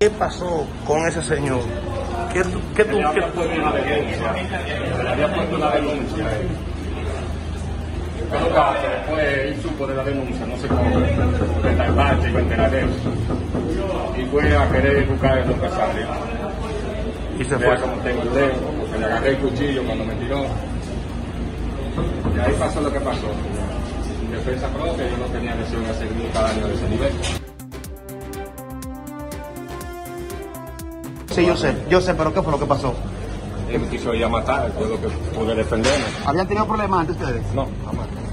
¿Qué pasó con ese señor? ¿Qué tú? Le había puesto una denuncia. Le había puesto una denuncia. Pero claro, después él supo de la denuncia, no sé cómo, de tardarse, iba a enterar de eso. Y fue a querer buscar el empresario. Y se Vea fue. como tengo el dedo, porque le agarré el cuchillo cuando me tiró. Y ahí pasó lo que pasó. En defensa propia, yo no tenía deseo de hacer nunca daño de ese nivel. Sí, yo sé, pero ¿qué fue lo que pasó? Él me quiso ir a matar, fue lo que pude defenderme. ¿Habían tenido problemas antes ustedes? No, jamás.